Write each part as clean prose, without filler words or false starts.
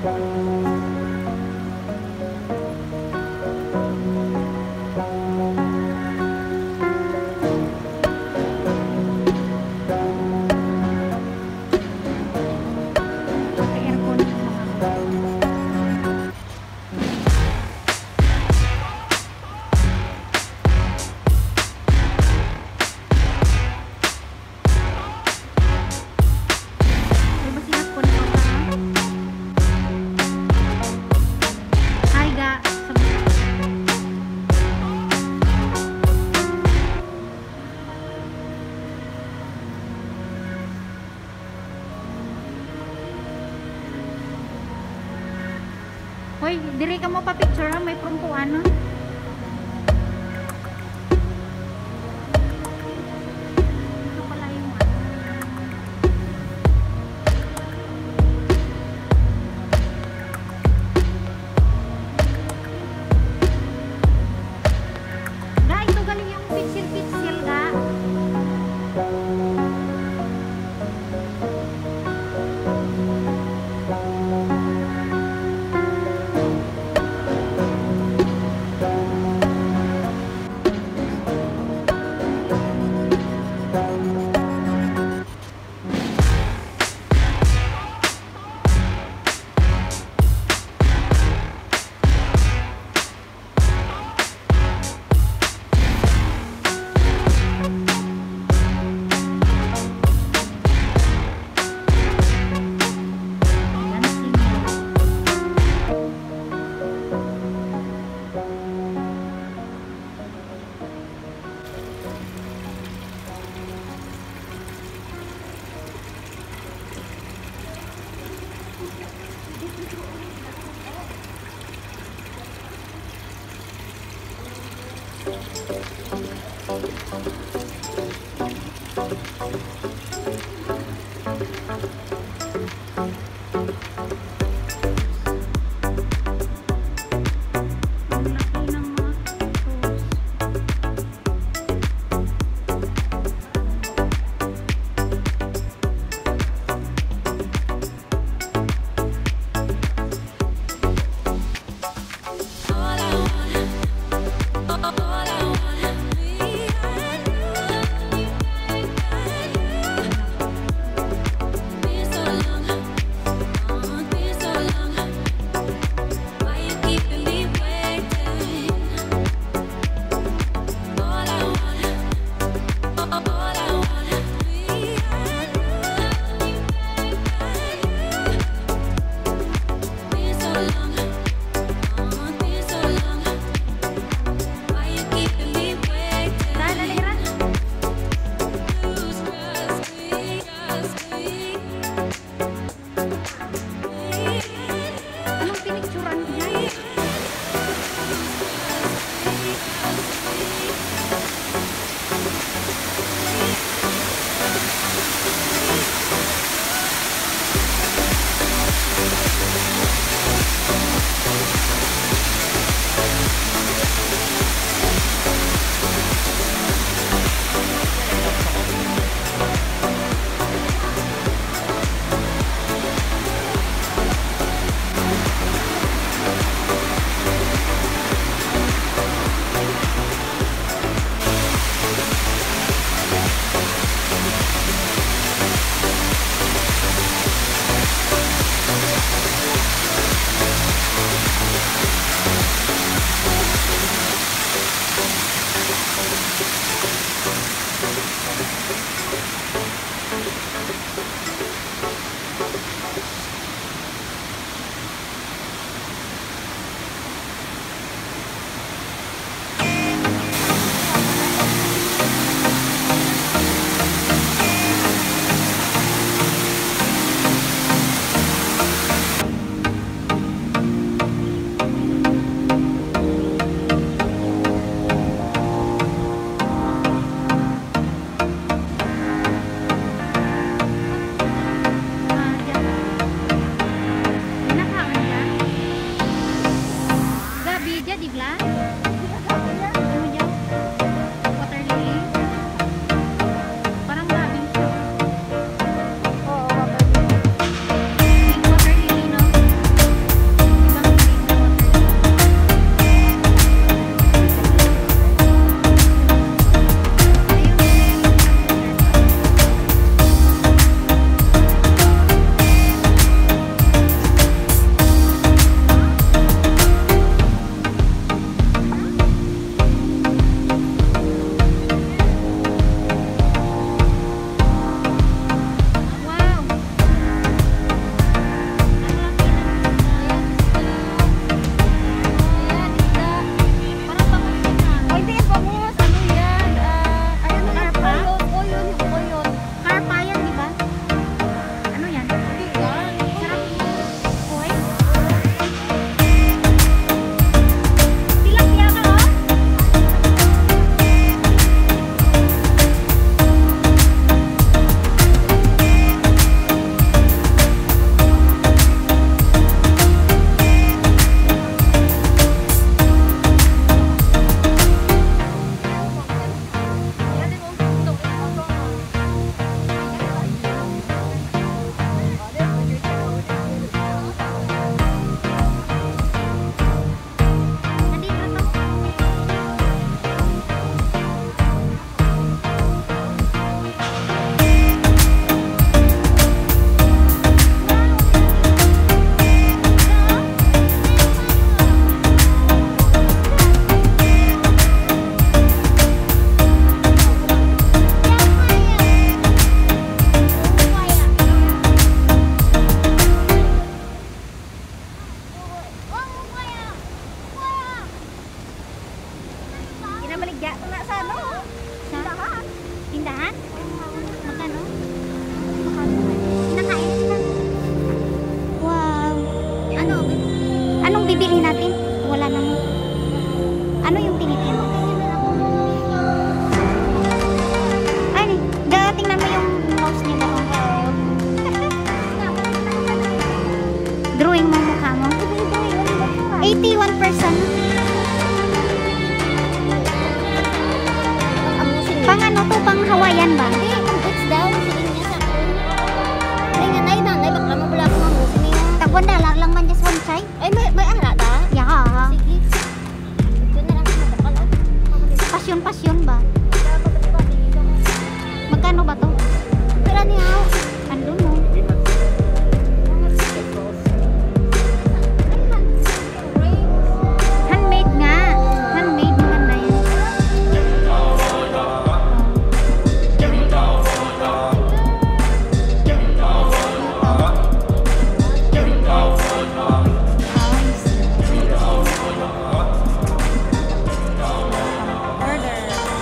Hoy, diri ka mo pa picture ha, may prumpuan na. Ito pala yung ga, ito galing yung pitsil ga. sa ano? Sa Tindahan. tindahan? Magkano? Nakain sila. Wow. Ano? Anong bibili natin? Wala naman. Ano yung tinitin mo? Ay, tingnan mo yung mouse nila. Oh. Drawing mo mukha mo. 81%. Pang ano to? Pang Hawaiian ba? Hindi, kung it's daw, sige niya sa akin. Ay nga, nay, bakla mo pala ako mamusin niya. Tagwan dalar lang man just one chai. Ay, may ara da? Ya. Sige. Ito na lang sa bakal. Pasyon ba? Magkano ba to? Pera niya. Andun mo. Handmade nga. Handmade maganda yan. Order.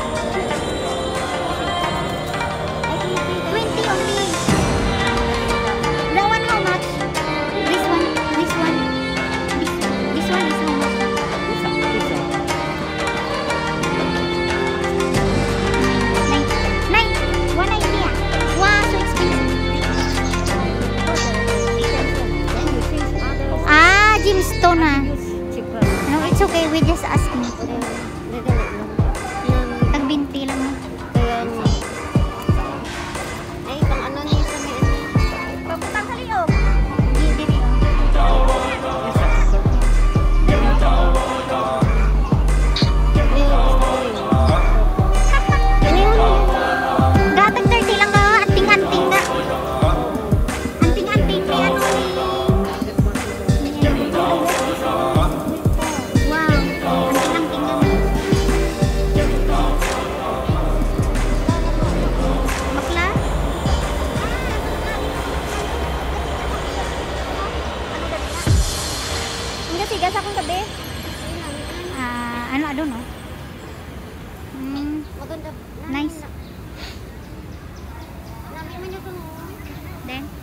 20 only. That one how much? This one. This one is how much? Nine. 190 ah. Wow, so expensive. Ah, gemstone ah. No, it's okay. We just asking. Tagbinti lang. Ay, pang ano niya sa may ano. Pagputang sa liyog. Diri. Datag 30 lang ka. Anting-anting na. Anting-anting ni ano ni. Wow. Anting-anting na. Bakla? Hindi, sigas akong gabi. Ano, I don't know. Maganda. Nice. Nami man yung Then?